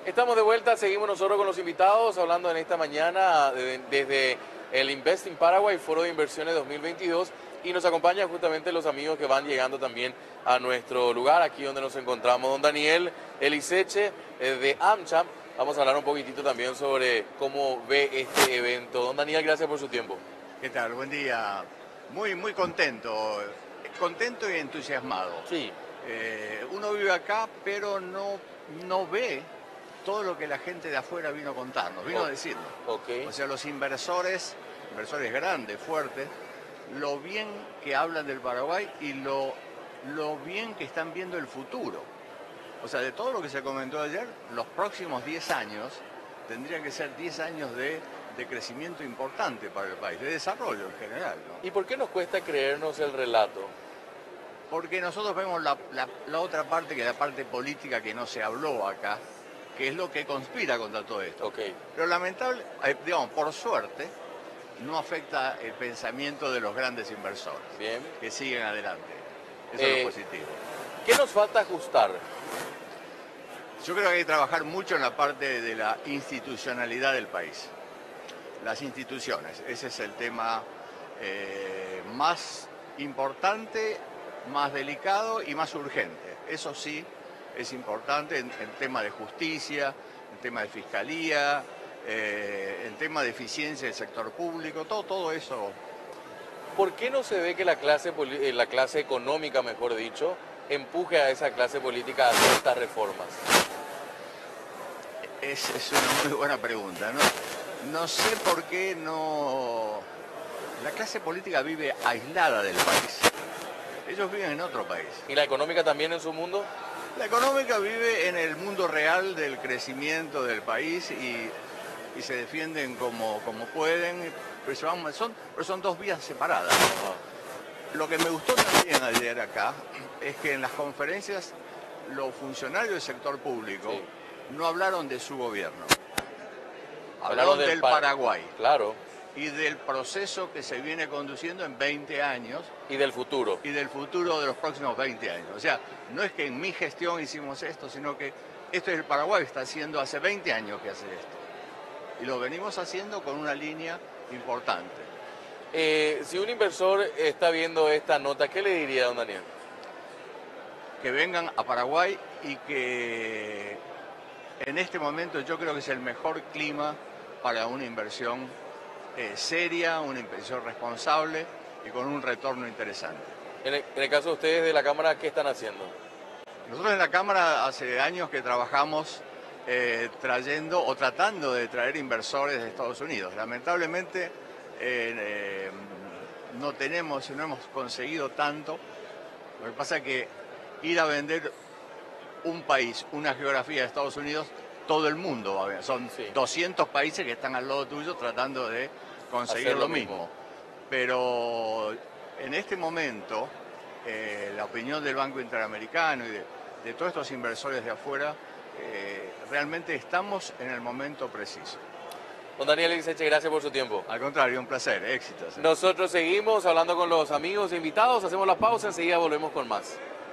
Estamos de vuelta, seguimos nosotros con los invitados, hablando en esta mañana desde el Invest in Paraguay, Foro de Inversiones 2022, y nos acompañan justamente los amigos que van llegando también a nuestro lugar, aquí donde nos encontramos. Don Daniel Eliseche, de AmCham. Vamos a hablar un poquitito también sobre cómo ve este evento. Don Daniel, gracias por su tiempo. ¿Qué tal? Buen día. Muy contento. Contento y entusiasmado. Sí. Uno vive acá, pero no ve todo lo que la gente de afuera vino a contarnos, vino a decirnos. Okay. O sea, los inversores grandes, fuertes, lo bien que hablan del Paraguay y lo bien que están viendo el futuro. O sea, de todo lo que se comentó ayer, los próximos 10 años tendrían que ser 10 años de crecimiento importante para el país, de desarrollo en general, ¿no? ¿Y por qué nos cuesta creernos el relato? Porque nosotros vemos la otra parte, que es la parte política que no se habló acá, que es lo que conspira contra todo esto. Okay. Pero digamos, por suerte, no afecta el pensamiento de los grandes inversores. Bien. Que siguen adelante. Eso es lo positivo. ¿Qué nos falta ajustar? Yo creo que hay que trabajar mucho en la parte de la institucionalidad del país. Las instituciones, ese es el tema más importante, más delicado y más urgente. Eso sí es importante en tema de justicia, en tema de fiscalía, en tema de eficiencia del sector público, todo eso. ¿Por qué no se ve que la clase económica, mejor dicho, empuje a esa clase política a hacer estas reformas? Es una muy buena pregunta, ¿no? No sé por qué no. La clase política vive aislada del país. Ellos viven en otro país. ¿Y la económica también en su mundo? La económica vive en el mundo real del crecimiento del país y se defienden como pueden, pero son dos vías separadas. Lo que me gustó también ayer acá es que en las conferencias los funcionarios del sector público no hablaron de su gobierno. Hablaron del Paraguay. Claro. Y del proceso que se viene conduciendo en 20 años. Y del futuro. Y del futuro de los próximos 20 años. O sea, no es que en mi gestión hicimos esto, sino que esto es el Paraguay, está haciendo hace 20 años que hace esto. Y lo venimos haciendo con una línea importante. Si un inversor está viendo esta nota, ¿qué le diría, don Daniel? Que vengan a Paraguay y que en este momento yo creo que es el mejor clima para una inversión seria, una inversión responsable y con un retorno interesante. En el caso de ustedes de la Cámara, ¿qué están haciendo? Nosotros en la Cámara hace años que trabajamos trayendo o tratando de traer inversores de Estados Unidos. Lamentablemente no hemos conseguido tanto. Lo que pasa es que ir a vender un país, una geografía de Estados Unidos, todo el mundo va a ver. Son 200 países que están al lado tuyo tratando de conseguir lo mismo. Pero en este momento, la opinión del Banco Interamericano y de todos estos inversores de afuera, realmente estamos en el momento preciso. Don Daniel Eliseche, gracias por su tiempo. Al contrario, un placer, éxitos. Nosotros seguimos hablando con los amigos e invitados, hacemos la pausa, enseguida volvemos con más.